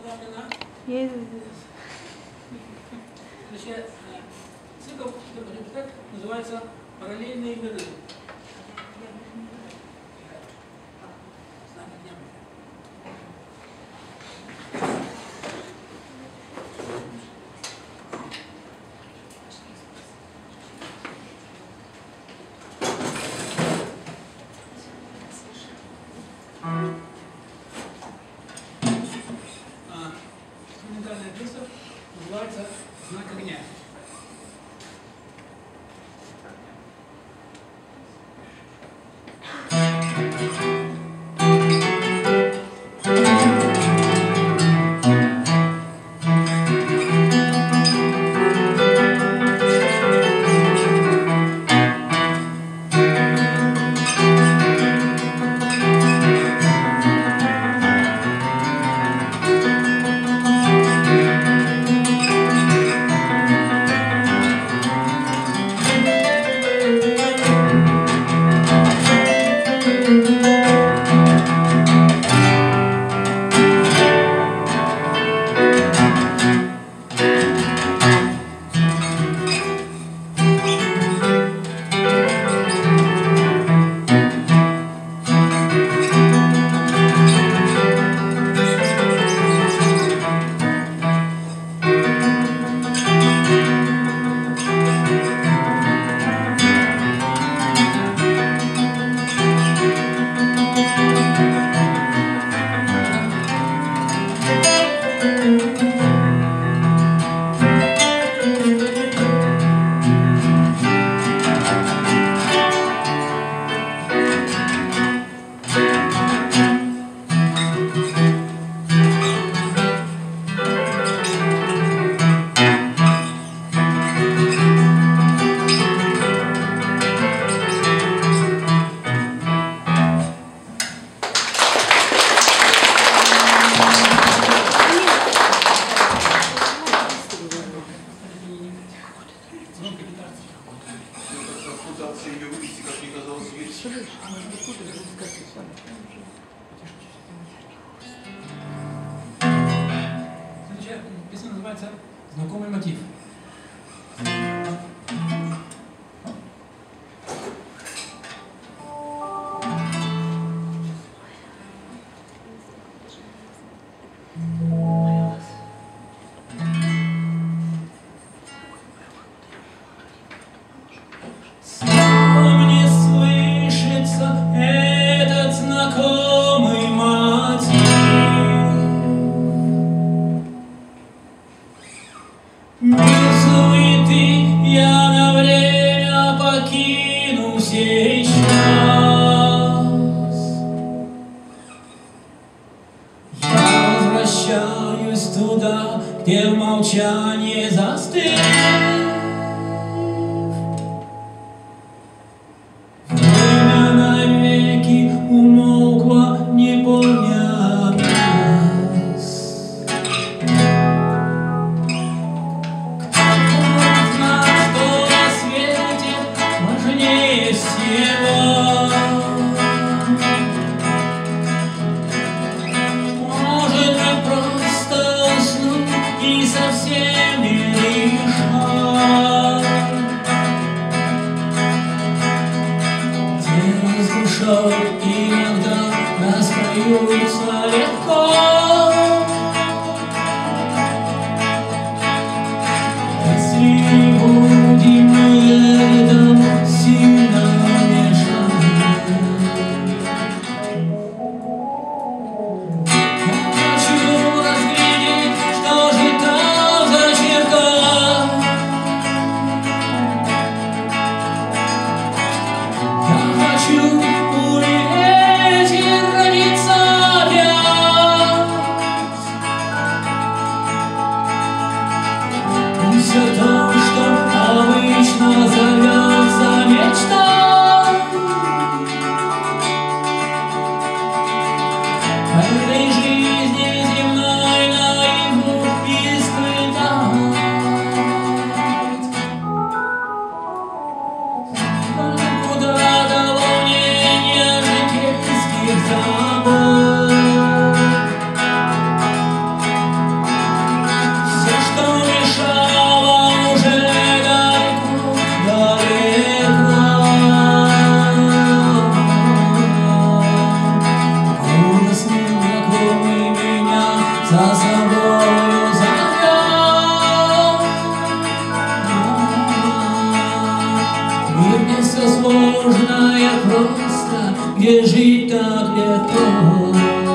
Значит, цикл так называется «Параллельные миры». Фундаментальный принцип называется знак огня. Песня называется «Знакомый мотив». Туда, где в молчании застыл, время навеки умолкло, не помня нас. Кто знает, что на свете важнее всего? Может быть, просто и совсем не решать. за собою завел. Мир не все сложное просто, где жить так легко.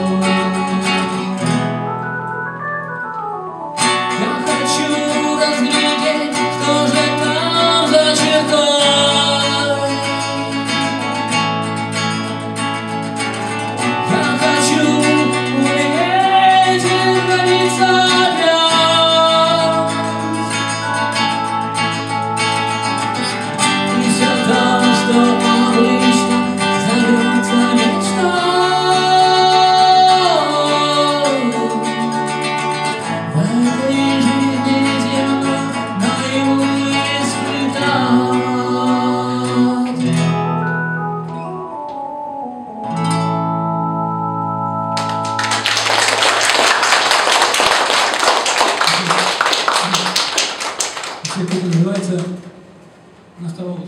Я хочу разглядеть, что же там за чертой. Я хочу умереть и родиться опять. И все то, что обычно зовется мечтой. В этой жизни земной наяву испытать. Это называется «Настало утро».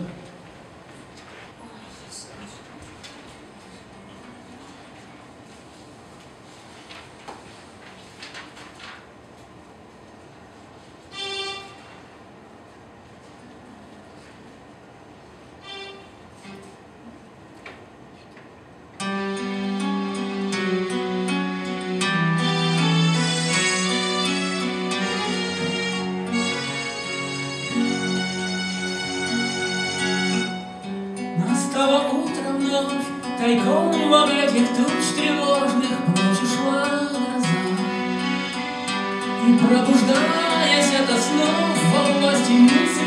Настало утро вновь, тайком в объятиях туч тревожных прочь ушла гроза. И пробуждаясь ото снов во власти мысли